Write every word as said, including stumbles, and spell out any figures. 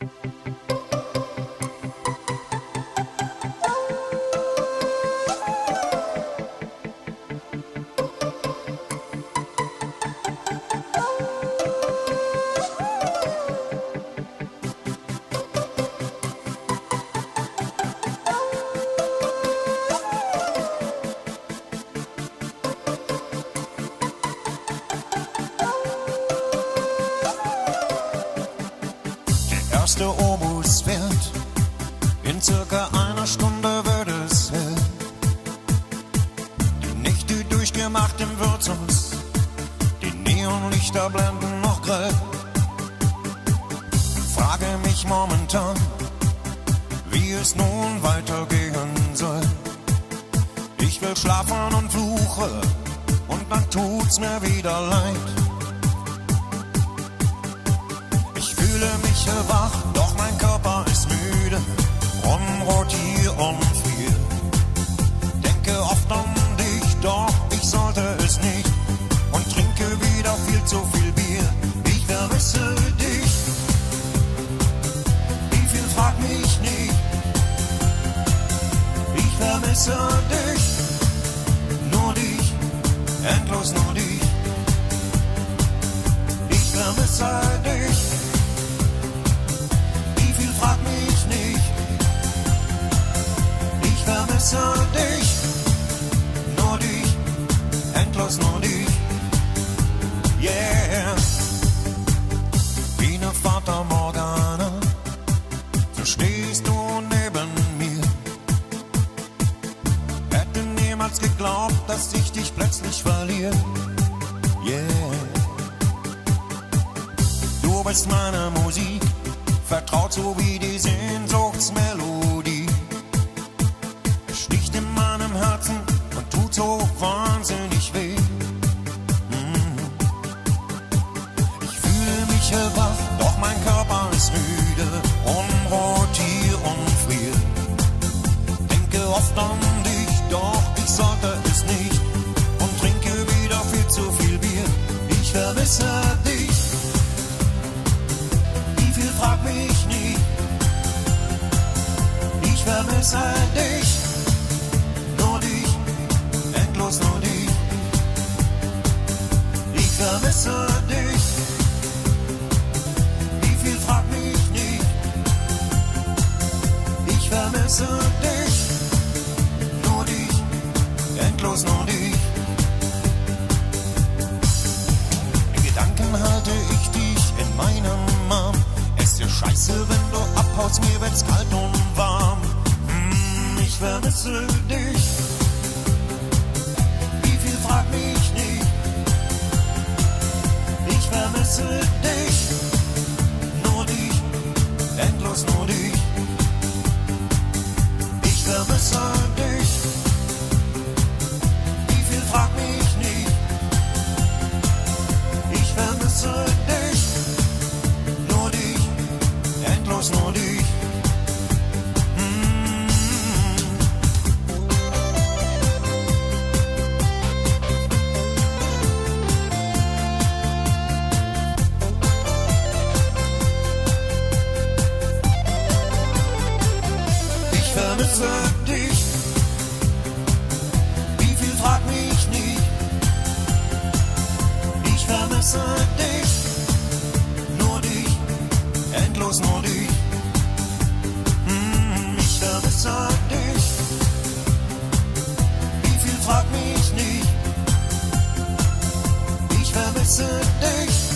Der Obus fährt, in circa einer Stunde wird es hell. Die Nächte durchgemacht im Wirtshaus, die Neonlichter blenden noch grell. Frage mich momentan, wie es nun weitergehen soll. Ich will schlafen und fluche, und dann tut's mir wieder leid. Ich fühle mich wach, doch mein Körper ist müde, rumrotier und frier. Denke oft an dich, doch ich sollte es nicht, und trinke wieder viel zu viel Bier. Ich vermisse dich, wie viel frag mich nicht. Ich vermisse dich, nur dich, endlos nur dich. Ich vermisse dich, frag mich nicht. Ich vermisse dich, nur dich, endlos nur dich. Yeah. Wie ne Fata Morgana, so stehst du neben mir. Hätte niemals geglaubt, dass ich dich plötzlich verliere. Yeah. Du bist meine Musik, vertraut so wie die Sehnsuchtsmelodie. Sticht in meinem Herzen und tut so wahnsinnig weh. Mm. Ich fühle mich wach, doch mein Körper ist müde, rumrotier und frier. Denke oft an dich, doch ich sollte es nicht, und trinke wieder viel zu viel Bier. Ich vermisse dich, frag mich nie. Ich vermisse dich, nur dich, endlos nur dich. Ich vermisse dich, wie viel frag mich nie. Ich vermisse dich, nur dich, endlos nur dich. In Gedanken halte ich dich in meinem Arm. Ist dir scheiße, wenn du abhaust, mir wird's kalt und warm. Hm, ich vermisse dich, wie viel frag mich nicht. Ich vermisse dich, nur dich, endlos nur dich. Ich vermisse dich, wie viel frag mich nicht. Ich vermisse dich, endlos nur dich. Mm. Ich vermisse dich, wie viel frag mich nicht. Ich vermisse dich, nur dich, endlos nur dich. Mm, ich vermisse dich, wie viel frag mich nicht. Ich vermisse dich.